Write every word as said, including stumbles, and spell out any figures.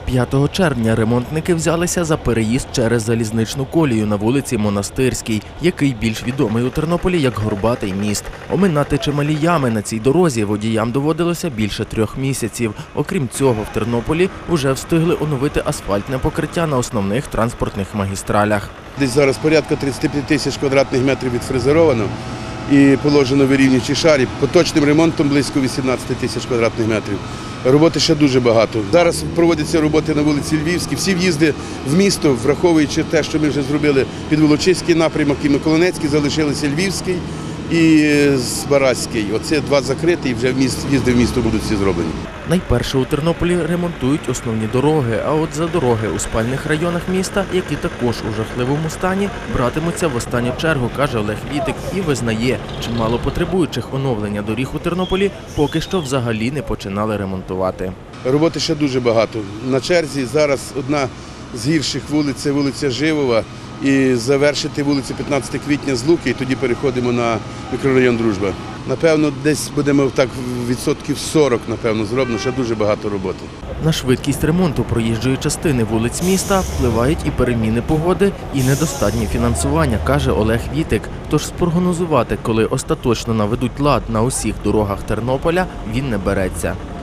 п'ятого червня ремонтники взялися за переїзд через залізничну колію на вулиці Монастирській, який більш відомий у Тернополі як Горбатий міст. Оминати чималі ями на цій дорозі водіям доводилося більше трьох місяців. Окрім цього, в Тернополі вже встигли оновити асфальтне покриття на основних транспортних магістралях. Десь зараз порядка тридцять п'ять тисяч квадратних метрів відфрезеровано і положено вирівнюючий шар. Поточним ремонтом близько вісімнадцять тисяч квадратних метрів. Роботи ще дуже багато. Зараз проводяться роботи на вулиці Львівській. Всі в'їзди в місто, враховуючи те, що ми вже зробили під Волочиський напрямок і Миколинецький, залишилися Львівський і Збаразький. Оце два закриті і вже в'їзди в місто будуть всі зроблені. Найперше у Тернополі ремонтують основні дороги, а от за дороги у спальних районах міста, які також у жахливому стані, братимуться в останню чергу, каже Олег Вітик, і визнає, чимало потребуючих оновлення доріг у Тернополі поки що взагалі не починали ремонтувати. Роботи ще дуже багато. На черзі зараз одна з гірших вулиць – це вулиця Живова, і завершити вулицю п'ятнадцятого квітня з Луки, і тоді переходимо на мікрорайон Дружба. Напевно, десь будемо так відсотків сорок, напевно, зроблено, ще дуже багато роботи. На швидкість ремонту проїжджої частини вулиць міста впливають і переміни погоди, і недостатнє фінансування, каже Олег Вітик. Тож спрогнозувати, коли остаточно наведуть лад на усіх дорогах Тернополя, він не береться.